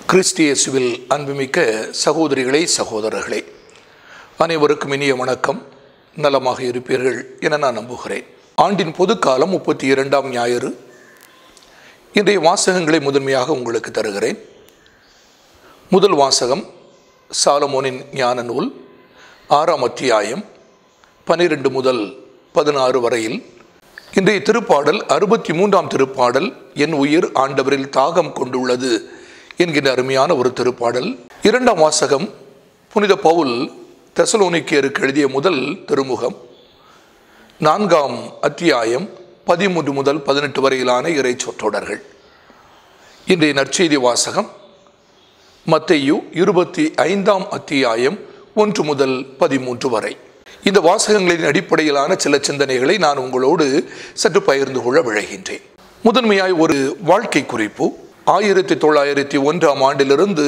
கிறிஸ்து இயேசுவில் அன்புமிக்க சகோதரிகளே சகோதரர்களே, அனைவருக்கும் இனிய வணக்கம். நலமாக இருப்பீர்கள் என நான் நம்புகிறேன். ஆண்டின் பொதுக்காலம் 32ஆம் ஞாயிறு. இன்றைய வாசகங்களை முதன்மையாக உங்களுக்கு தருகிறேன். முதல் வாசகம் சாலமோனின் ஞான நூல் 6ஆம் அத்தியாயம் 12 முதல் 16 வரையில். இன்றைய திருப்பாடல் 63ஆம் திருப்பாடல், என் உயிர் ஆண்டவரில் தாகம் கொண்டுள்ளது என்கின்ற அருமையான ஒரு திருப்பாடல். இரண்டாம் வாசகம் புனித பவுல் தெசலோனிக்கேயருக்கு எழுதிய முதல் திருமுகம் 4ஆம் அத்தியாயம் 13 முதல் 18 வரையிலான இறை சொற்றொடர்கள். இன்றைய நற்செய்தி வாசகம் மத்தேயு 25ஆம் அத்தியாயம் 1 முதல் 13 வரை. இந்த வாசகங்களின் அடிப்படையிலான சில சிந்தனைகளை நான் உங்களோடு சற்று பகிர்ந்து கொள்ள விழைகின்றேன். முதன்மையாய் ஒரு வாழ்க்கை குறிப்பு. 1901ஆம் ஆண்டிலிருந்து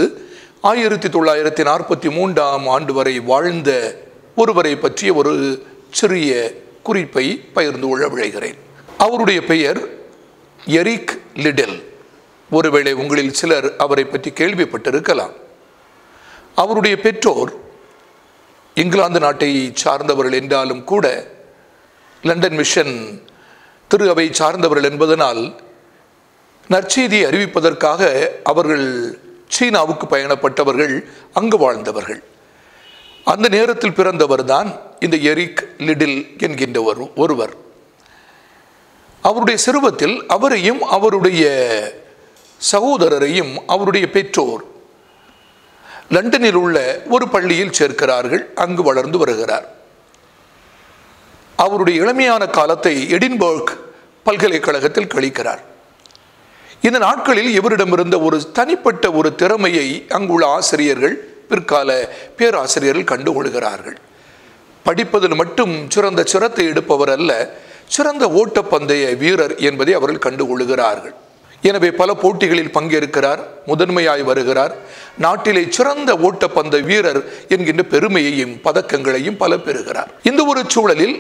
1943ஆம் ஆண்டு வரை வாழ்ந்த ஒருவரை பற்றிய ஒரு சிறிய குறிப்பை பகிர்ந்து கொள்ள விழைகிறேன். அவருடைய பெயர் எரிக் லிடெல். ஒருவேளை உங்களில் சிலர் அவரை பற்றி கேள்விப்பட்டிருக்கலாம். அவருடைய பெற்றோர் இங்கிலாந்து நாட்டை சார்ந்தவர்கள் என்றாலும் கூட லண்டன் மிஷன் திரு அவை சார்ந்தவர்கள் என்பதனால் நற்செய்தியை அறிவிப்பதற்காக அவர்கள் சீனாவுக்கு பயணப்பட்டவர்கள், அங்கு வாழ்ந்தவர்கள். அந்த நேரத்தில் பிறந்தவர் தான் இந்த எரிக் லிடில் என்கின்ற ஒருவர். அவருடைய சிறுவத்தில் அவரையும் அவருடைய சகோதரரையும் அவருடைய பெற்றோர் லண்டனில் உள்ள ஒரு பள்ளியில் சேர்க்கிறார்கள். அங்கு வளர்ந்து வருகிறார். அவருடைய இளமையான காலத்தை எடின்பர்க் பல்கலைக்கழகத்தில் கழிக்கிறார். இந்த நாட்களில் இவரிடமிருந்த ஒரு தனிப்பட்ட ஒரு திறமையை அங்குள்ள ஆசிரியர்கள், பிற்கால பேராசிரியர்கள் கண்டுகொள்கிறார்கள். படிப்பதில் மட்டும் சிறந்த சிரத்தை எடுப்பவர் அல்ல, சிறந்த ஓட்டப்பந்தய வீரர் என்பதை அவர்கள் கண்டுகொள்கிறார்கள். எனவே பல போட்டிகளில் பங்கேற்கிறார், முதன்மையாய் வருகிறார். நாட்டிலே சிறந்த ஓட்டப்பந்தய வீரர் என்கின்ற பெருமையையும் பதக்கங்களையும் பல பெறுகிறார். இந்த ஒரு சூழலில்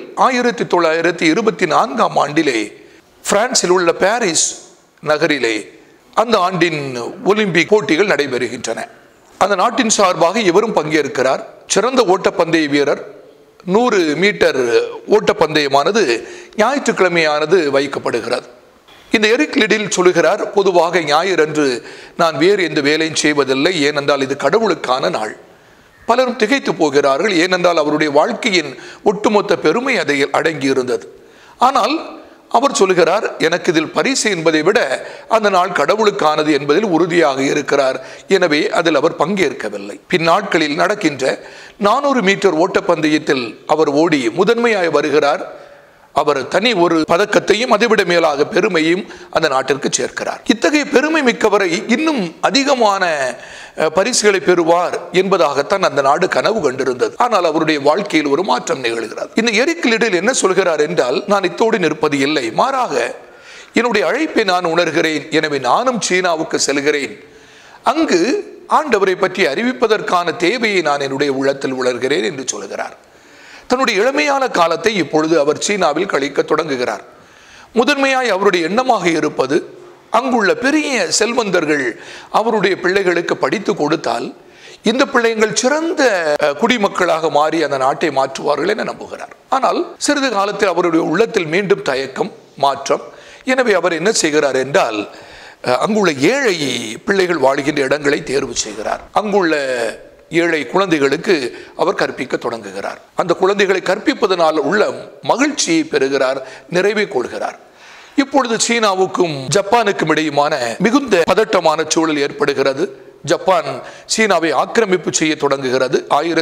1924ஆம் ஆண்டிலே பிரான்சில் உள்ள பாரிஸ் நகரிலே அந்த ஆண்டின் ஒலிம்பிக் போட்டிகள் நடைபெறுகின்றன. அந்த நாட்டின் சார்பாக இவரும் பங்கேற்கிறார். சிறந்த ஓட்டப்பந்தய வீரர். 100 மீட்டர் ஓட்டப்பந்தயமானது ஞாயிற்றுக்கிழமையானது வைக்கப்படுகிறது. இந்த எரிக் லிடில் சொல்கிறார், பொதுவாக ஞாயிறன்று நான் வேறு எந்த வேலையும் செய்வதில்லை, ஏனென்றால் இது கடவுளுக்கான நாள். பலரும் திகைத்து போகிறார்கள், ஏனென்றால் அவருடைய வாழ்க்கையின் ஒட்டுமொத்த பெருமை அதை அடங்கியிருந்தது. ஆனால் அவர் சொல்கிறார், எனக்கு இதில் பரிசு என்பதை விட அந்த நாள் கடவுளுக்கானது என்பதில் உறுதியாக இருக்கிறார். எனவே அதில் அவர் பங்கேற்கவில்லை. பின்னாட்களில் நடக்கின்ற 400 மீட்டர் ஓட்டப்பந்தயத்தில் அவர் ஓடி முதன்மையாய் வருகிறார். அவர் தனி ஒரு பதக்கத்தையும் அதைவிட மேலாக பெருமையும் அந்த நாட்டிற்கு சேர்க்கிறார். இத்தகைய பெருமை மிக்கவரை இன்னும் அதிகமான பரிசுகளை பெறுவார் என்பதாகத்தான் அந்த நாடு கனவு கண்டிருந்தது. ஆனால் அவருடைய வாழ்க்கையில் ஒரு மாற்றம் நிகழ்கிறது. இந்த எரிக் லிடில் என்ன சொல்கிறார் என்றால், நான் இத்தோடு நிற்பது இல்லை, மாறாக என்னுடைய அழைப்பை நான் உணர்கிறேன். எனவே நானும் சீனாவுக்கு செல்கிறேன். அங்கு ஆண்டவரை பற்றி அறிவிப்பதற்கான தேவையை நான் என்னுடைய உள்ளத்தில் உணர்கிறேன் என்று சொல்கிறார். தன்னுடைய இளமையான காலத்தை இப்பொழுது அவர் சீனாவில் கழிக்க தொடங்குகிறார். முதன்மையாய் அவருடைய எண்ணமாக இருப்பது, அங்குள்ள பெரிய செல்வந்தர்கள் அவருடைய பிள்ளைகளுக்கு படித்து கொடுத்தால் இந்த பிள்ளைகள் சிறந்த குடிமக்களாக மாறி அந்த நாட்டை மாற்றுவார்கள் என நம்புகிறார். ஆனால் சிறிது காலத்தில் அவருடைய உள்ளத்தில் மீண்டும் தயக்கம், மாற்றம். எனவே அவர் என்ன செய்கிறார் என்றால், அங்குள்ள ஏழை பிள்ளைகள் வாழ்கின்ற இடங்களை தேர்வு செய்கிறார். அங்குள்ள ஏழை குழந்தைகளுக்கு அவர் கற்பிக்க தொடங்குகிறார். அந்த குழந்தைகளை கற்பிப்பதனால் உள்ள மகிழ்ச்சியை பெறுகிறார், நிறைவை கொள்கிறார். இப்பொழுது சீனாவுக்கும் ஜப்பானுக்கும் இடையுமான மிகுந்த பதட்டமான சூழல் ஏற்படுகிறது. ஜப்பான் சீனாவை ஆக்கிரமிப்பு செய்ய தொடங்குகிறது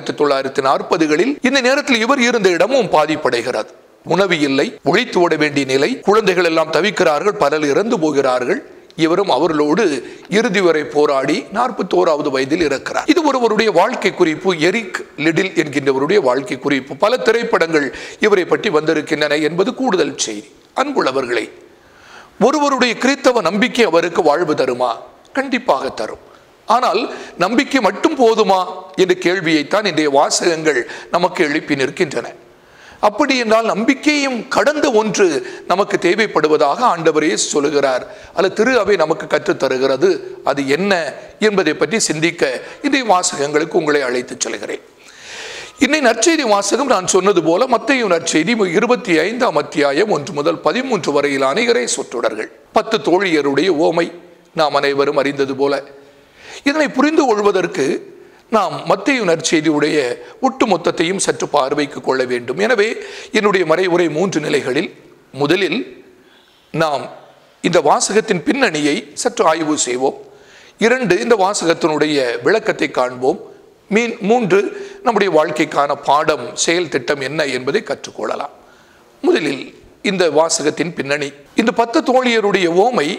1940களில். இந்த நேரத்தில் இவர் இருந்த இடமும் பாதிப்படைகிறது. உணவு இல்லை, ஒழித்து ஓட வேண்டிய நிலை. குழந்தைகள் எல்லாம் தவிக்கிறார்கள், பலர் இறந்து போகிறார்கள். இவரும் அவர்களோடு இறுதி வரை போராடி 41வது வயதில் இருக்கிறார். இது ஒருவருடைய வாழ்க்கை குறிப்பு, எரிக் லிடில் என்கின்றவருடைய வாழ்க்கை குறிப்பு. பல திரைப்படங்கள் இவரை பற்றி வந்திருக்கின்றன என்பது கூடுதல் செய்தி. அன்புள்ளவர்களே, ஒருவருடைய கிறிஸ்தவ நம்பிக்கை அவருக்கு வாழ்வு தருமா? கண்டிப்பாக தரும். ஆனால் நம்பிக்கை மட்டும் போதுமா என்ற கேள்வியைத்தான் இன்றைய வாசகங்கள் நமக்கு எழுப்பி நிற்கின்றன. அப்படி என்றால் நம்பிக்கையும் கடந்த ஒன்று நமக்கு தேவைப்படுவதாக ஆண்டவரே சொல்லுகிறார், அல்ல திரு அவை நமக்கு கற்றுத் தருகிறது. அது என்ன என்பதை பற்றி சிந்திக்க இன்றைய வாசகங்களுக்கு உங்களை அழைத்து செல்கிறேன். இன்னை நற்செய்தி வாசகம் நான் சொன்னது போல மத்தேயு நற்செய்தி 25ஆம் அத்தியாயம் 1 முதல் 13 வரையிலான இறை சொற்றொடர்கள். 10 தோழியருடைய ஓமை நாம் அனைவரும் அறிந்தது போல. இதனை புரிந்து கொள்வதற்கு நாம் மத்தேயு நற்செய்தியுடைய ஒட்டுமொத்தத்தையும் சற்று பார்வைக்கு கொள்ள வேண்டும். எனவே என்னுடைய மறைவுரை 3 நிலைகளில். முதலில் நாம் இந்த வாசகத்தின் பின்னணியை சற்று ஆய்வு செய்வோம். 2 இந்த வாசகத்தினுடைய விளக்கத்தை காண்போம். 3 நம்முடைய வாழ்க்கைக்கான பாடம், செயல் திட்டம் என்ன என்பதை கற்றுக்கொள்ளலாம். முதலில் இந்த வாசகத்தின் பின்னணி. இந்த 10 தோழியருடைய ஓமை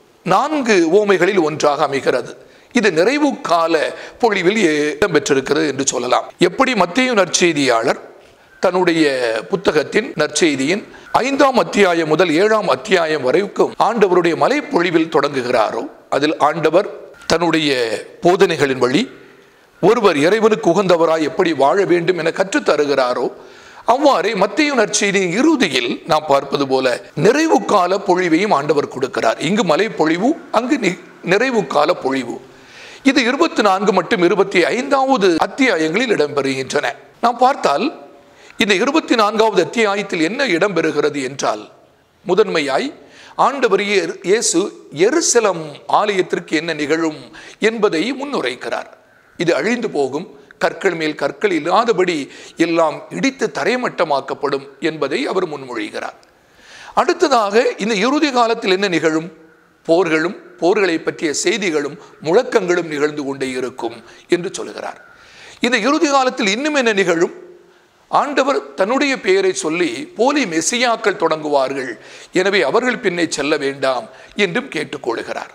4 ஓமைகளில் ஒன்றாக அமைகிறது. இது நிறைவு கால பொழிவில் இடம்பெற்றிருக்கிறது என்று சொல்லலாம். எப்படி மத்தேயு நற்செய்தியாளர் தன்னுடைய புத்தகத்தின் நற்செய்தியின் 5ஆம் அத்தியாயம் முதல் 7ஆம் அத்தியாயம் வரைக்கும் ஆண்டவருடைய மலை பொழிவில் தொடங்குகிறாரோ, அதில் ஆண்டவர் தன்னுடைய போதனைகளின் வழி ஒருவர் இறைவனுக்கு உகந்தவராய் எப்படி வாழ வேண்டும் என கற்றுத் தருகிறாரோ, அவ்வாறே மத்தேயு நற்செய்தியின் இறுதியில் நாம் பார்ப்பது போல நிறைவு கால பொழிவையும் ஆண்டவர் கொடுக்கிறார். இங்கு மலை பொழிவு, அங்கு நிறைவு கால பொழிவு. இது 24 மற்றும் 25வது அத்தியாயங்களில் இடம்பெறுகின்றன. நாம் பார்த்தால் இந்த 24வது அத்தியாயத்தில் என்ன இடம்பெறுகிறது என்றால், முதன்மையாய் ஆண்டவர் இயேசு எருசலேம் ஆலயத்திற்கு என்ன நிகழும் என்பதை முன்னுரைக்கிறார். இது அழிந்து போகும், கற்கள் மேல் கற்கள் இல்லாதபடி எல்லாம் இடித்து தரைமட்டமாக்கப்படும் என்பதை அவர் முன்மொழிகிறார். அடுத்ததாக இந்த இறுதி காலத்தில் என்ன நிகழும்? போர்களும் போர்களை பற்றிய செய்திகளும் முழக்கங்களும் நிகழ்ந்து கொண்டே இருக்கும் என்று சொல்கிறார். இந்த இறுதி காலத்தில் இன்னும் என்ன நிகழும்? ஆண்டவர் தன்னுடைய பெயரை சொல்லி போலி மெசியாக்கள் தொடங்குவார்கள், எனவே அவர்கள் பின்னே செல்ல வேண்டாம் என்றும் கேட்டுக்கொள்கிறார்.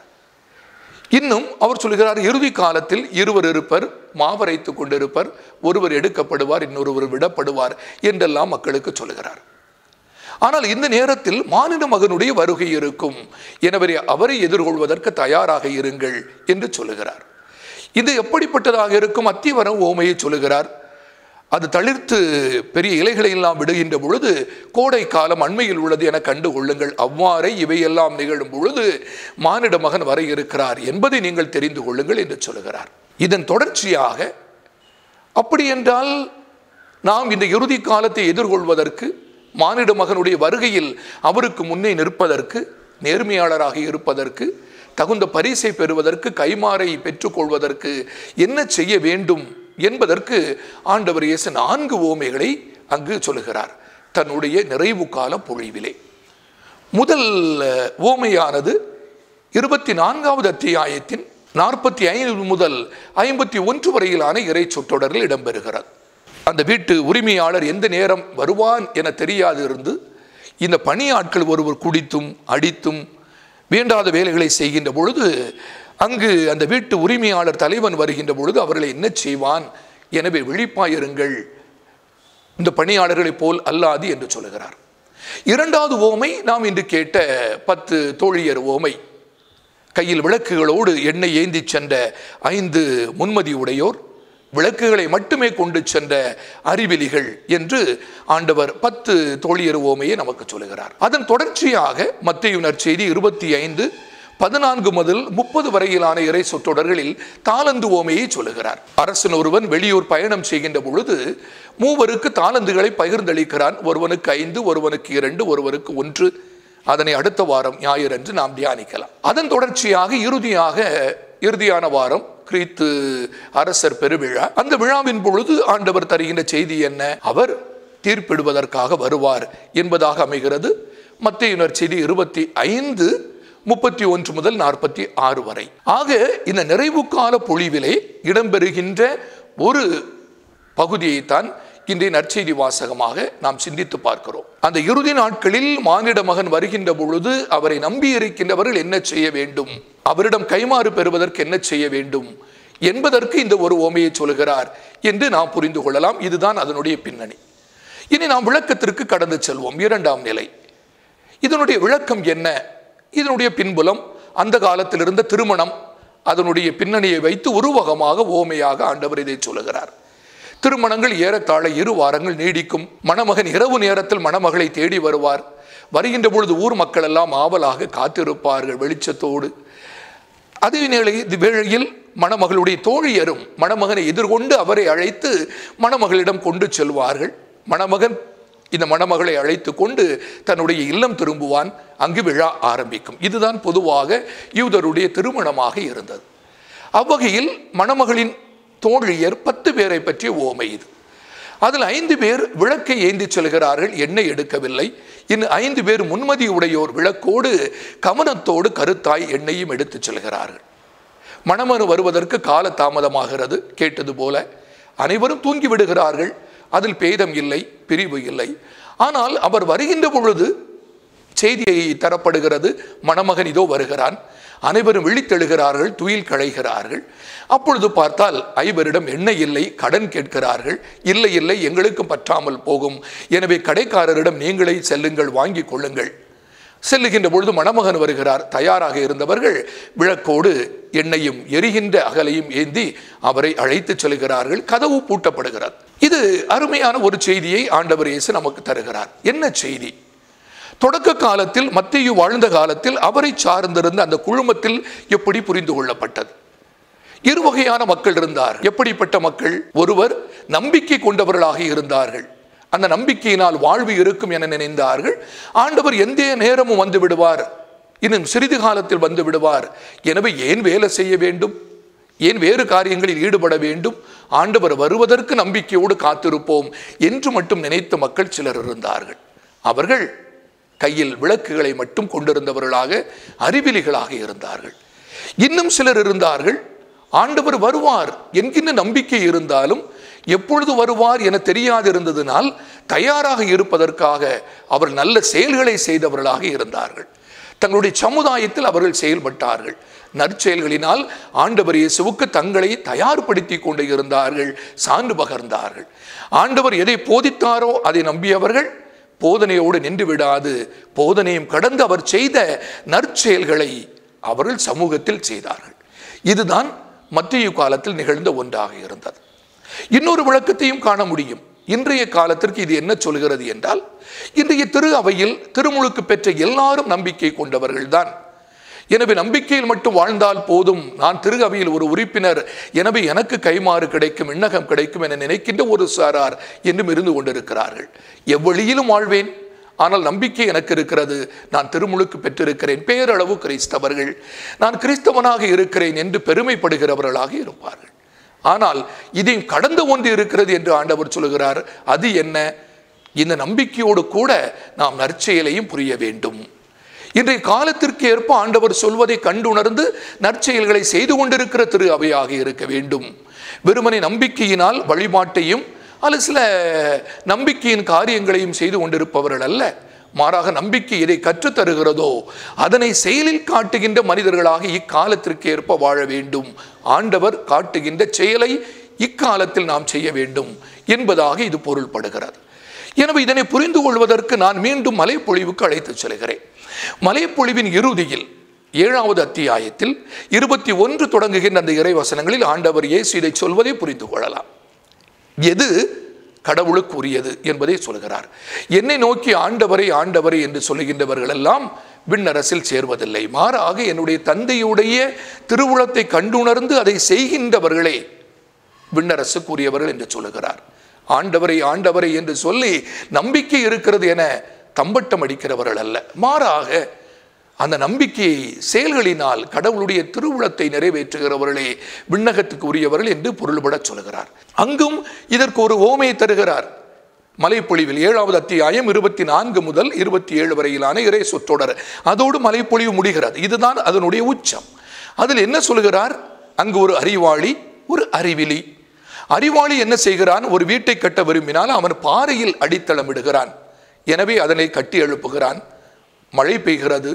இன்னும் அவர் சொல்கிறார், இறுதி காலத்தில் இருவர் இருப்பர், மாவரைத்துக் கொண்டிருப்பர், ஒருவர் எடுக்கப்படுவார், இன்னொருவர் விடப்படுவார் என்றெல்லாம் மக்களுக்கு சொல்கிறார். ஆனால் இந்த நேரத்தில் மானிட மகனுடைய வருகை இருக்கும், எனவே அவரை எதிர்கொள்வதற்கு தயாராக இருங்கள் என்று சொல்லுகிறார். இது எப்படிப்பட்டதாக இருக்கும்? அத்திவரம் ஓமையை சொல்லுகிறார். அது தளிர்த்து பெரிய இலைகளை எல்லாம் விடுகின்ற பொழுது கோடை காலம் அண்மையில் உள்ளது என கண்டு கொள்ளுங்கள். அவ்வாறே இவையெல்லாம் நிகழும் பொழுது மானிட மகன் வர இருக்கிறார் என்பதை நீங்கள் தெரிந்து கொள்ளுங்கள் என்று சொல்லுகிறார். இதன் தொடர்ச்சியாக அப்படி என்றால் நாம் இந்த இறுதி காலத்தை எதிர்கொள்வதற்கு, மானிட மகனுடைய வருகையில் அவருக்கு முன்னே நிற்பதற்கு, நேர்மையாளராக இருப்பதற்கு, தகுந்த பரிசை பெறுவதற்கு, கைமாறை பெற்றுக்கொள்வதற்கு என்ன செய்ய வேண்டும் என்பதற்கு ஆண்டவர் இயேசு 4 ஓமைகளை அங்கு சொல்லுகிறார் தன்னுடைய நிறைவு கால பொழிவிலே. முதல் ஓமையானது 24வது அத்தியாயத்தின் 45 முதல் 51 வரையிலான இறை சொற்றொடரில் இடம்பெறுகிறது. அந்த வீட்டு உரிமையாளர் எந்த நேரம் வருவான் என தெரியாது இருந்து இந்த பணியாட்கள் ஒருவர் குடித்தும் அடித்தும் வேண்டாத வேலைகளை செய்கின்ற பொழுது அங்கு அந்த வீட்டு உரிமையாளர் தலைவன் வருகின்ற பொழுது அவர்களை என்ன செய்வான்? எனவே விழிப்பாயிருங்கள், இந்த பணியாளர்களை போல் அல்லாது என்று சொல்லுகிறார். 2வது ஓமை நாம் இன்று கேட்ட 10 தோழியர் ஓமை. கையில் விளக்குகளோடு எண்ணெய் ஏந்தி சென்ற 5 முன்மதி உடையோர், விளக்குகளை மட்டுமே கொண்டு சென்ற அறிவிலிகள் என்று ஆண்டவர் 10 தோழியர் ஓமையை நமக்கு சொல்லுகிறார். அதன் தொடர்ச்சியாக மத்தேயு நற்செய்தி 25:14 முதல் 30 வரையிலான இறை சொற்றொடர்களில் தாலந்து ஓமையை சொல்லுகிறார். அரசன் ஒருவன் வெளியூர் பயணம் செய்கின்ற பொழுது 3 தாலந்துகளை பகிர்ந்தளிக்கிறான். ஒருவனுக்கு 5, ஒருவனுக்கு 2, ஒருவருக்கு 1. அதனை அடுத்த வாரம் ஞாயிறன்று நாம் தியானிக்கலாம். அதன் தொடர்ச்சியாக இறுதியான வாரம் கிறித்து அரசர் பெருவிழா. அந்த விழாவின் பொழுது ஆண்டவர் தருகின்ற செய்தி என்ன? அவர் தீர்ப்பிடுவதற்காக வருவார் என்பதாக அமைகிறது. மத்தேயு நற்செய்தி 25:31 முதல் 46 வரை. ஆக இந்த நிறைவு கால பொழிவிலே இடம்பெறுகின்ற ஒரு பகுதியைத்தான் இன்றைய நற்செய்தி வாசகமாக நாம் சிந்தித்து பார்க்கிறோம். அந்த இறுதி நாட்களில் மானிட மகன் வருகின்ற பொழுது அவரை நம்பி இருக்கின்றவர்கள் என்ன செய்ய வேண்டும், அவரிடம் கைமாறு பெறுவதற்கு என்ன செய்ய வேண்டும் என்பதற்கு இந்த ஒரு ஓமையை சொல்கிறார் என்று நாம் புரிந்து கொள்ளலாம். இதுதான் அதனுடைய பின்னணி. இனி நாம் விளக்கத்திற்கு கடந்து செல்வோம். 2ஆம் நிலை. இதனுடைய விளக்கம் என்ன? இதனுடைய பின்புலம், அந்த காலத்தில் இருந்த திருமணம், அதனுடைய பின்னணியை வைத்து உருவகமாக ஓமையாக ஆண்டவர் இதை சொல்லுகிறார். திருமணங்கள் ஏறத்தாழ 2 வாரங்கள் நீடிக்கும். மணமகன் இரவு நேரத்தில் மணமகளை தேடி வருவார். வருகின்ற பொழுது ஊர் மக்கள் எல்லாம் ஆவலாக காத்திருப்பார்கள் வெளிச்சத்தோடு. அதே வேளையில் மணமகளுடைய தோழியரும் மணமகனை எதிர்கொண்டு அவரை அழைத்து மணமகளிடம் கொண்டு செல்வார்கள். மணமகன் இந்த மணமகளை அழைத்து கொண்டு தன்னுடைய இல்லம் திரும்புவான். அங்கு விழா ஆரம்பிக்கும். இதுதான் பொதுவாக யூதருடைய திருமணமாக இருந்தது. அவ்வகையில் மணமகளின் தோழியர் 10 பேரை பற்றிய ஓமை இது. அதில் 5 பேர் விளக்கை ஏந்தி செல்கிறார்கள், எண்ணெய் எடுக்கவில்லை. இன்னும் 5 பேர் முன்மதி உடையோர் விளக்கோடு கவனத்தோடு கருத்தாய் எண்ணெயும் எடுத்து செல்கிறார்கள். மணமகன் வருவதற்கு கால தாமதமாகிறது. கேட்டது போல அனைவரும் தூங்கி விடுகிறார்கள். அதில் பேதம் இல்லை, பிரிவு இல்லை. ஆனால் அவர் வருகின்ற பொழுது செய்தியை தரப்படுகிறது, மணமகன் இதோ வருகிறான். அனைவரும் விழித்தெழுகிறார்கள், துயில் களைகிறார்கள். அப்பொழுது பார்த்தால் 5 பேரிடம் எண்ணெய் இல்லை, கடன் கேட்கிறார்கள். இல்லை இல்லை, எங்களுக்கு பற்றாமல் போகும், எனவே கடைக்காரரிடம் நீங்களே செல்லுங்கள், வாங்கி கொள்ளுங்கள். செல்லுகின்ற பொழுது மணமகன் வருகிறார். தயாராக இருந்தவர்கள் விளக்கோடு எண்ணெயும் எரிகின்ற அகலையும் ஏந்தி அவரை அழைத்து செல்கிறார்கள். கதவு பூட்டப்படுகிறது. இது அருமையான ஒரு செய்தியை ஆண்டவர் இயேசு நமக்கு தருகிறார். என்ன செய்தி? தொடக்க காலத்தில் மத்தேயு வாழ்ந்த காலத்தில் அவரை சார்ந்திருந்த அந்த குழுமத்தில் எப்படி புரிந்து கொள்ளப்பட்டது? 2 வகையான மக்கள் இருந்தார். எப்படிப்பட்ட மக்கள்? ஒருவர் நம்பிக்கை கொண்டவர்களாக இருந்தார்கள். அந்த நம்பிக்கையினால் வாழ்வு இருக்கும் என நினைந்தார்கள். ஆண்டவர் எந்த நேரமும் வந்து விடுவார், இன்னும் சிறிது காலத்தில் வந்து விடுவார், எனவே ஏன் வேலை செய்ய வேண்டும், ஏன் வேறு காரியங்களில் ஈடுபட வேண்டும், ஆண்டவர் வருவதற்கு நம்பிக்கையோடு காத்திருப்போம் என்று மட்டும் நினைத்த மக்கள் சிலர் இருந்தார்கள். அவர்கள் கையில் விளக்குகளை மட்டும் கொண்டிருந்தவர்களாக, அறிவிலிகளாக இருந்தார்கள். இன்னும் சிலர் இருந்தார்கள், ஆண்டவர் வருவார் என்கின்ற நம்பிக்கை இருந்தாலும் எப்பொழுது வருவார் என தெரியாதிருந்ததினால் தயாராக இருப்பதற்காக அவர் நல்ல செயல்களை செய்தவர்களாக இருந்தார்கள். தங்களுடைய சமுதாயத்தில் அவர்கள் செயல்பட்டார்கள். நற்செயல்களினால் ஆண்டவர் இயேசுவுக்கு தங்களை தயார்படுத்தி கொண்டு இருந்தார்கள், சான்று பகர்ந்தார்கள். ஆண்டவர் எதை போதித்தாரோ அதை நம்பியவர்கள் போதனையோடு நின்று விடாது, போதனையும் கடந்து அவர் செய்த நற்செயல்களை அவர்கள் சமூகத்தில் செய்தார்கள். இதுதான் மத்தேயு காலத்தில் நிகழ்ந்த ஒன்றாக இருந்தது. இன்னொரு விளக்கத்தையும் காண முடியும். இன்றைய காலத்திற்கு இது என்ன சொல்கிறது என்றால், இன்றைய திரு அவையில் திருமுழுக்கு பெற்ற எல்லாரும் நம்பிக்கை கொண்டவர்கள் தான். எனவே நம்பிக்கையில் மட்டும் வாழ்ந்தால் போதும், நான் திரு அவையில் ஒரு உறுப்பினர், எனவே எனக்கு கைமாறு கிடைக்கும், விண்ணகம் கிடைக்கும் என நினைக்கின்ற ஒரு சாரார் என்றும் இருந்து கொண்டிருக்கிறார்கள். எவ்வழியிலும் வாழ்வேன், ஆனால் நம்பிக்கை எனக்கு இருக்கிறது, நான் திருமுழுக்கு பெற்றிருக்கிறேன், பேரளவு கிறிஸ்தவர்கள், நான் கிறிஸ்தவனாக இருக்கிறேன் என்று பெருமைப்படுகிறவர்களாக இருப்பார்கள். ஆனால் இதையும் கடந்த ஒன்று இருக்கிறது என்று ஆண்டவர் சொல்கிறார். அது என்ன? இந்த நம்பிக்கையோடு கூட நாம் நற்செயலையும் புரிய வேண்டும். இன்றைய காலத்திற்கு ஏற்ப ஆண்டவர் சொல்வதை கண்டுணர்ந்து நற்செயல்களை செய்து கொண்டிருக்கிற திரு அவையாக இருக்க வேண்டும். வெறுமனை நம்பிக்கையினால் வழிபாட்டையும் அல்லது சில நம்பிக்கையின் காரியங்களையும் செய்து கொண்டிருப்பவர்கள் அல்ல. மாறாக நம்பிக்கை எதை கற்றுத்தருகிறதோ அதனை செயலில் காட்டுகின்ற மனிதர்களாக இக்காலத்திற்கு ஏற்ப வாழ வேண்டும். ஆண்டவர் காட்டுகின்ற செயலை இக்காலத்தில் நாம் செய்ய வேண்டும் என்பதாக இது பொருள்படுகிறது. எனவே இதனை புரிந்து கொள்வதற்கு நான் மீண்டும் மலைப்பொழிவுக்கு அழைத்து செல்கிறேன். மலைப்பொழிவின் இறுதியில் 7வது அத்தியாயத்தில் 21 தொடங்குகின்ற அந்த இறைவசனங்களில் ஆண்டவர் இயேசு இதை சொல்வதை புரிந்து கொள்ளலாம். எது கடவுளுக்கு உரியது என்பதை சொல்கிறார். என்னை நோக்கி ஆண்டவரை ஆண்டவரை என்று சொல்லுகின்றவர்கள் எல்லாம் விண்ணரசில் சேர்வதில்லை, மாறாக என்னுடைய தந்தையுடைய திருவுளத்தை கண்டுணர்ந்து அதை செய்கின்றவர்களே விண்ணரசுக்குரியவர்கள் என்று சொல்லுகிறார். ஆண்டவரை ஆண்டவரை என்று சொல்லி நம்பிக்கை இருக்கிறது என தம்பட்டம் அடிக்கிறவர்கள் அல்ல, மாறாக அந்த நம்பிக்கையை செயல்களினால் கடவுளுடைய திருவுளத்தை நிறைவேற்றுகிறவர்களே விண்ணகத்துக்கு உரியவர்கள் என்று பொருள்பட சொல்கிறார். அங்கும் இதற்கு ஒரு ஓமையை தருகிறார். மலைப்பொழிவில் 7வது அத்தியாயம் 24 முதல் 27 வரையிலான இறை சொற்றொடர், அதோடு மலைப்பொழிவு முடிகிறது. இதுதான் அதனுடைய உச்சம். அதில் என்ன சொல்கிறார்? அங்கு ஒரு அறிவாளி, ஒரு அறிவிலி. அறிவாளி என்ன செய்கிறான்? ஒரு வீட்டை கட்ட விரும்பினால் அவன் பாறையில் அடித்தளமிடுகிறான். எனவே அதனை கட்டி எழுப்புகிறான். மழை பெய்கிறது,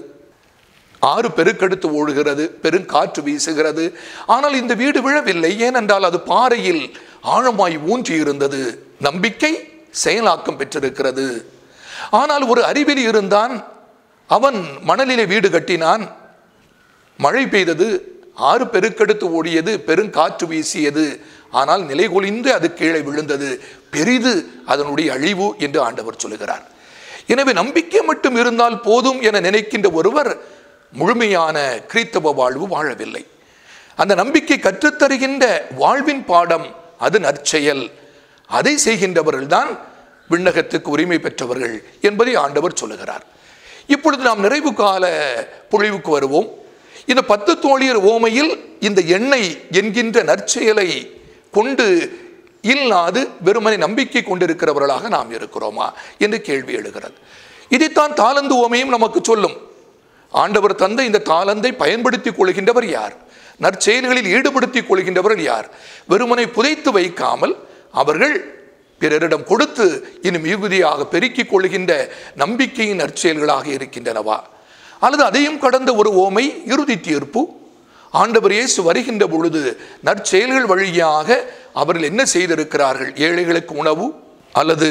ஆறு பெருக்கெடுத்து ஓடுகிறது, பெருங்காற்று வீசுகிறது. ஆனால் இந்த வீடு விழவில்லை. ஏனென்றால் அது பாறையில் ஆழமாய் ஊன்றி இருந்தது. நம்பிக்கை செயலாக்கம் பெற்றிருக்கிறது. ஆனால் ஒரு அறிவிலி இருந்தான். அவன் மணலிலே வீடு கட்டினான். மழை பெய்தது, ஆறு பெருக்கெடுத்து ஓடியது, பெருங்காற்று வீசியது. ஆனால் நிலைகொலிந்து அது கீழே விழுந்தது, பெரிது அதனுடைய அழிவு என்று ஆண்டவர் சொல்லுகிறார். எனவே நம்பிக்கை மட்டும் இருந்தால் போதும் என நினைக்கின்ற ஒருவர் முழுமையான கிறிஸ்தவ வாழ்வு வாழவில்லை. அந்த நம்பிக்கை கற்றுத்தருகின்ற வாழ்வின் பாடம் அது நற்செயல். அதை செய்கின்றவர்கள் தான் விண்ணகத்துக்கு உரிமை பெற்றவர்கள் என்பதை ஆண்டவர் சொல்லுகிறார். இப்பொழுது நாம் நிறைவு கால பொழிவுக்கு வருவோம். இந்த 10 தோழியர் ஓமையில் இந்த எண்ணெய் என்கின்ற நற்செயலை கொண்டு இல்லாது வெறுமனை நம்பிக்கை கொண்டிருக்கிறவர்களாக நாம் இருக்கிறோமா என்று கேள்வி எழுகிறது. இதைத்தான் தாலந்து ஓமையும் நமக்கு சொல்லும். ஆண்டவர் தந்த இந்த தாலந்தை பயன்படுத்திக் கொள்கின்றவர் யார்? நற்செயல்களில் ஈடுபடுத்திக் கொள்கின்றவர்கள் யார்? வெறுமனை புதைத்து வைக்காமல் அவர்கள் பிறரிடம் கொடுத்து இன்னும் மிகுதியாக பெருக்கிக் கொள்கின்ற நம்பிக்கையின் நற்செயல்களாக இருக்கின்றனவா? அல்லது அதையும் கடந்த ஒரு ஓமை இறுதி தீர்ப்பு. ஆண்டவர் இயேசு வருகின்ற பொழுது நற்செயல்கள் வழியாக அவர்கள் என்ன செய்திருக்கிறார்கள்? ஏழைகளுக்கு உணவு, அல்லது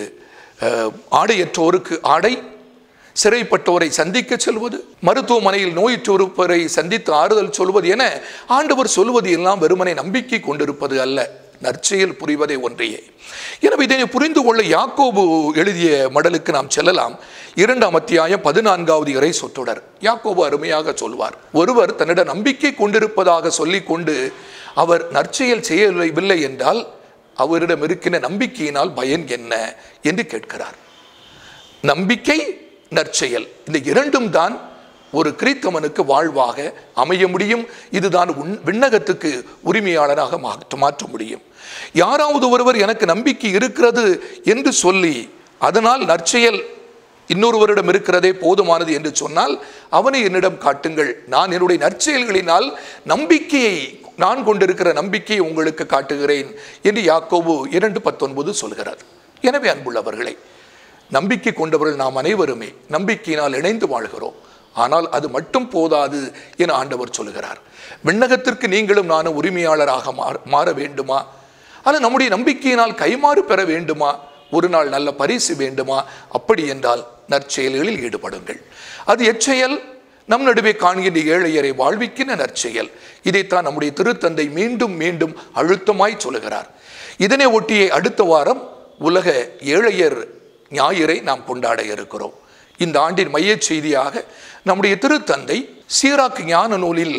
ஆடையற்றோருக்கு ஆடை, சிறைப்பட்டோரை சந்திக்க செல்வது, மருத்துவமனையில் நோயுற்றோரை சந்தித்து ஆறுதல் சொல்வது என ஆண்டவர் சொல்வது எல்லாம் வெறுமனை நம்பிக்கை கொண்டிருப்பது அல்ல, நற்செயல் புரிவதை ஒன்றையே. எனவே இதனை புரிந்து கொள்ள யாக்கோபு எழுதிய மடலுக்கு நாம் செல்லலாம். 2ஆம் அத்தியாயம் 14வது இறை சொற்றொடர். யாக்கோபு அருமையாக சொல்வார். ஒருவர் தன்னிடம் நம்பிக்கை கொண்டிருப்பதாக சொல்லிக் கொண்டு அவர் நற்செயல் செய்யவில்லை என்றால் அவரிடம் இருக்கின்ற நம்பிக்கையினால் பயன் என்ன என்று கேட்கிறார். நம்பிக்கை, நற்செயல், இந்த இரண்டும் தான் ஒரு கிறிஸ்தவனுக்கு வாழ்வாக அமைய முடியும். இதுதான் விண்ணகத்துக்கு உரிமையாளராக மாற்ற முடியும். யாராவது ஒருவர் எனக்கு நம்பிக்கை இருக்கிறது என்று சொல்லி அதனால் நற்செயல் இன்னொருவரிடம் இருக்கிறதே போதுமானது என்று சொன்னால் அவனை என்னிடம் காட்டுங்கள், நான் என்னுடைய நற்செயல்களினால் நம்பிக்கையை, நான் கொண்டிருக்கிற நம்பிக்கையை உங்களுக்கு காட்டுகிறேன் என்று யாக்கோபு 2:19 சொல்கிறார். எனவே அன்புள்ளவர்களே, நம்பிக்கை கொண்டவர்கள் நாம் அனைவருமே நம்பிக்கையினால் இணைந்து வாழ்கிறோம். ஆனால் அது மட்டும் போதாது என ஆண்டவர் சொல்லுகிறார். விண்ணகத்திற்கு நீங்களும் நானும் உரிமையாளராக மாற வேண்டுமா? அல்லது நம்முடைய நம்பிக்கையினால் கைமாறு பெற வேண்டுமா? ஒரு நாள் நல்ல பரிசு வேண்டுமா? அப்படி என்றால் நற்செயல்களில் ஈடுபடுங்கள். அது எச்செயல், நம் நடுவே காண்கின்ற ஏழையரை வாழ்விக்கின்ற நற்செயல். இதைத்தான் நம்முடைய திருத்தந்தை மீண்டும் மீண்டும் அழுத்தமாய் சொல்லுகிறார். இதனை ஒட்டியே அடுத்த வாரம் உலக ஏழையர் ஞாயிறை நாம் கொண்டாட இருக்கிறோம். இந்த ஆண்டின் மைய செய்தியாக நம்முடைய திருத்தந்தை சீராக் ஞான நூலில்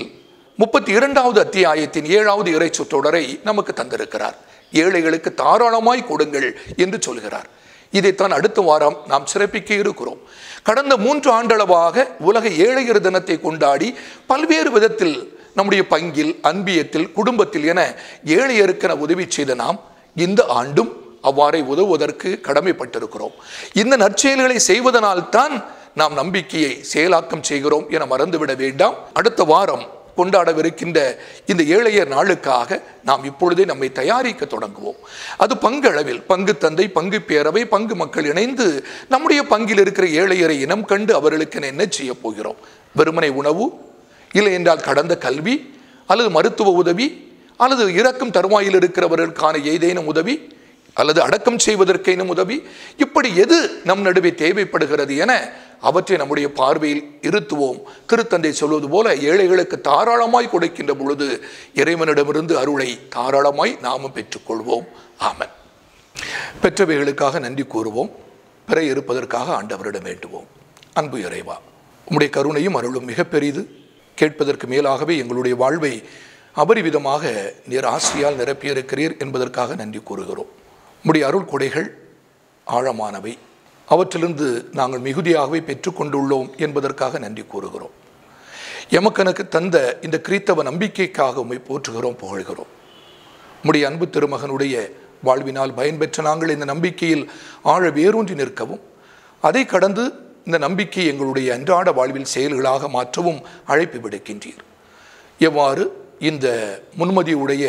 32வது அத்தியாயத்தின் 7வது இறை சொற்றொடரை நமக்கு தந்திருக்கிறார். ஏழைகளுக்கு தாராளமாய் கொடுங்கள் என்று சொல்கிறார். இதைத்தான் அடுத்த வாரம் நாம் சிறப்பிக்க இருக்கிறோம். கடந்த 3 ஆண்டளவாக உலக ஏழையர் தினத்தை கொண்டாடி பல்வேறு விதத்தில் நம்முடைய பங்கில், அன்பியத்தில், குடும்பத்தில் என ஏழையருக்கென உதவி செய்த நாம் இந்த ஆண்டும் அவ்வாறே உதவுவதற்கு கடமைப்பட்டிருக்கிறோம். இந்த நற்செயல்களை செய்வதனால்தான் நாம் நம்பிக்கையை செயலாக்கம் செய்கிறோம் என மறந்துவிட வேண்டாம். அடுத்த வாரம் கொண்டாடவிருக்கின்ற இந்த ஏழையர் நாளுக்காக நாம் இப்பொழுதே நம்மை தயாரிக்க தொடங்குவோம். அது பங்களவில் பங்கு தந்தை, பங்கு பேரவை, பங்கு மக்கள் இணைந்து நம்முடைய பங்கில் இருக்கிற ஏழையரை இனம் கண்டு அவர்களுக்கு என்ன செய்ய போகிறோம்? வெறுமனை உணவு, இல்லை என்றால் கடந்த கல்வி, அல்லது மருத்துவ உதவி, அல்லது இறக்கும் தருவாயில் இருக்கிறவர்களுக்கான ஏதேனும் உதவி, அல்லது அடக்கம் செய்வதற்கேனும் உதவி, இப்படி எது நம் நடுவே தேவைப்படுகிறது என அவற்றை நம்முடைய பார்வையில் இருத்துவோம். திருத்தந்தை சொல்வது போல ஏழைகளுக்கு தாராளமாய் கொடுக்கின்ற பொழுது இறைவனிடமிருந்து அருளை தாராளமாய் நாமும் பெற்றுக்கொள்வோம். ஆமென். பெற்றவைகளுக்காக நன்றி கூறுவோம். பிற இருப்பதற்காக ஆண்டவரிடம் வேண்டுவோம். அன்பு இறைவா, உம்முடைய கருணையும் அருளும் மிக பெரிது. கேட்பதற்கு மேலாகவே எங்களுடைய வாழ்வை அபரிவிதமாக நீர் ஆசியால் நிரப்பியிருக்கிறீர் என்பதற்காக நன்றி கூறுகிறோம். உம்முடைய அருள் கொடைகள் ஆழமானவை, அவற்றிலிருந்து நாங்கள் மிகுதியாகவே பெற்றுக்கொண்டுள்ளோம் என்பதற்காக நன்றி கூறுகிறோம். எமக்கனுக்கு தந்த இந்த கிறிஸ்தவ நம்பிக்கைக்காக உம்மை போற்றுகிறோம், புகழ்கிறோம். உம்முடைய அன்பு திருமகனுடைய வாழ்வினால் பயன்பெற்ற நாங்கள் இந்த நம்பிக்கையில் ஆழ வேரூன்றி நிற்கவும், அதை கடந்து இந்த நம்பிக்கை எங்களுடைய அன்றாட வாழ்வில் செயல்களாக மாற்றவும் அழைப்பு விடுக்கின்றீர். எவ்வாறு இந்த முன்மதியுடைய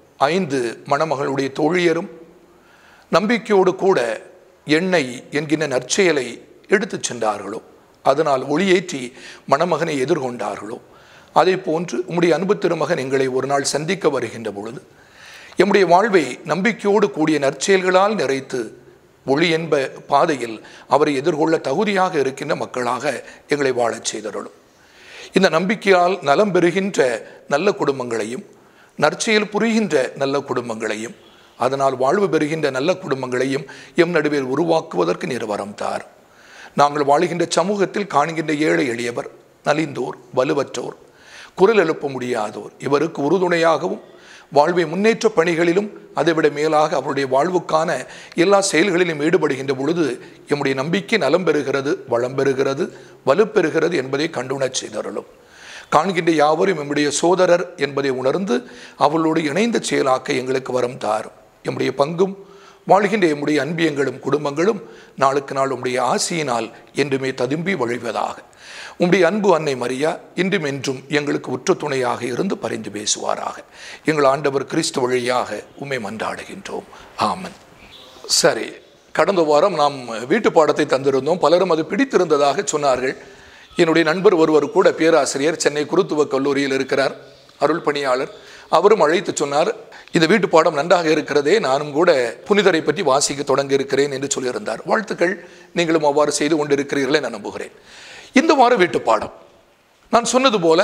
5 மணமகளுடைய தோழியரும் நம்பிக்கையோடு கூட எண்ணெய் என்கின்ற நற்செயலை எடுத்து சென்றார்களோ, அதனால் ஒளியேற்றி மணமகனை எதிர்கொண்டார்களோ, அதே போன்று உம்முடைய அன்பு திருமகன் எங்களை ஒரு நாள் சந்திக்க வருகின்ற பொழுது எம்முடைய வாழ்வை நம்பிக்கையோடு கூடிய நற்செயல்களால் நிறைத்து ஒளி என்ப பாதையில் அவரை எதிர்கொள்ள தகுதியாக இருக்கின்ற மக்களாக எங்களை வாழச் செய்தருளும். இந்த நம்பிக்கையால் நலம் பெறுகின்ற நல்ல குடும்பங்களையும், நற்செயல் புரிகின்ற நல்ல குடும்பங்களையும் அதனால் வாழ்வு பெறுகின்ற நல்ல குடும்பங்களையும் எம் நடுவில் உருவாக்குவதற்கு நீர் வரம் தார். நாங்கள் வாழுகின்ற சமூகத்தில் காண்கின்ற ஏழை எளியவர், நலிந்தோர், வலுவற்றோர், குரல் எழுப்ப முடியாதோர் இவருக்கு உறுதுணையாகவும் வாழ்வை முன்னேற்ற பணிகளிலும் அதைவிட மேலாக அவருடைய வாழ்வுக்கான எல்லா செயல்களிலும் ஈடுபடுகின்ற பொழுது எம்முடைய நம்பிக்கை நலம் பெறுகிறது, வளம் பெறுகிறது, வலுப்பெறுகிறது என்பதை கண்டுணச் செய்தருளும். காண்கின்ற யாவரும் எம்முடைய சோதரர் என்பதை உணர்ந்து அவளோடு இணைந்த செயலாக்க எங்களுக்கு வரம் தாரும். எம்முடைய பங்கும் வாழ்கின்ற எம்முடைய அன்பியங்களும் குடும்பங்களும் நாளுக்கு நாள் உம்முடைய ஆசியினால் என்றுமே ததும்பி வழிவதாக. உம்முடைய அன்பு அன்னை மரியா இன்றும் என்றும் எங்களுக்கு உற்ற துணையாக இருந்து பரிந்து பேசுவாராக. எங்கள் ஆண்டவர் கிறிஸ்து வழியாக உம்மை மன்றாடுகின்றோம். ஆமன். சரி, கடந்த வாரம் நாம் வீட்டு பாடத்தை தந்திருந்தோம். பலரும் அது பிடித்திருந்ததாக சொன்னார்கள். என்னுடைய நண்பர் ஒருவர் கூட பேராசிரியர், சென்னை குருத்துவ கல்லூரியில் இருக்கிறார், அருள் பணியாளர். அவரும் அழைத்து சொன்னார், இந்த வீட்டு பாடம் நன்றாக இருக்கிறதே, நானும் கூட புனிதரை பற்றி வாசிக்க தொடங்க இருக்கிறேன் என்று சொல்லியிருந்தார். வாழ்த்துக்கள், நீங்களும் அவ்வாறு செய்து கொண்டிருக்கிறீர்களே நான் நம்புகிறேன். இந்த வார வீட்டு பாடம் நான் சொன்னது போல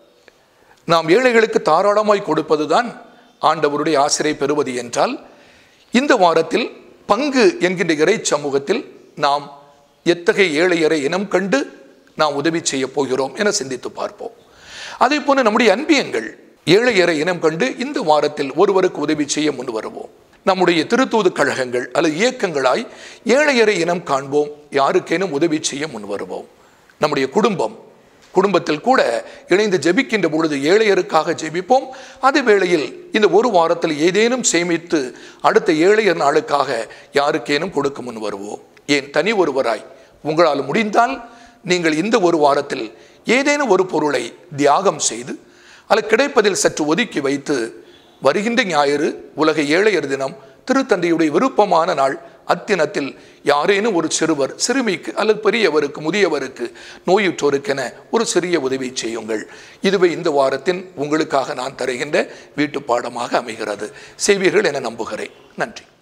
நாம் ஏழைகளுக்கு தாராளமாய் கொடுப்பது தான் ஆண்டவருடைய ஆசிரியை பெறுவது என்றால், இந்த வாரத்தில் பங்கு என்கின்ற இறை சமூகத்தில் நாம் எத்தகைய ஏழையரை இனம் கண்டு நாம் உதவி செய்ய போகிறோம் என சிந்தித்து பார்ப்போம். அதே போல நம்முடைய அன்பியங்கள் ஏழையரை இனம் கண்டு இந்த வாரத்தில் ஒருவருக்கு உதவி செய்ய முன் வருவோம். நம்முடைய திருத்தூது கழகங்கள் அல்லது இயக்கங்களாய் ஏழையரை இனம் காண்போம், யாருக்கேனும் உதவி செய்ய முன் வருவோம். நம்முடைய குடும்பத்தில் கூட இணைந்து ஜெபிக்கின்ற பொழுது ஏழையருக்காக ஜெபிப்போம். அதே வேளையில் இந்த ஒரு வாரத்தில் ஏதேனும் சேமித்து அடுத்த ஏழையர் நாளுக்காக யாருக்கேனும் கொடுக்க முன் வருவோம். ஏன் தனி ஒருவராய் உங்களால் முடிந்தால் நீங்கள் இந்த ஒரு வாரத்தில் ஏதேனும் ஒரு பொருளை தியாகம் செய்து அல்லது கிடைப்பதில் சற்று ஒதுக்கி வைத்து வருகின்ற ஞாயிறு உலக ஏழையர் தினம், திருத்தந்தையுடைய விருப்பமான நாள், அத்தினத்தில் யாரேனும் ஒரு சிறுவர், சிறுமிக்கு அல்லது பெரியவருக்கு, முதியவருக்கு, நோயுற்றோருக்கென ஒரு சிறிய உதவி செய்யுங்கள். இதுவே இந்த வாரத்தின் உங்களுக்காக நான் தருகின்ற வீட்டு பாடமாக அமைகிறது. செய்வீர்கள் என நம்புகிறேன். நன்றி.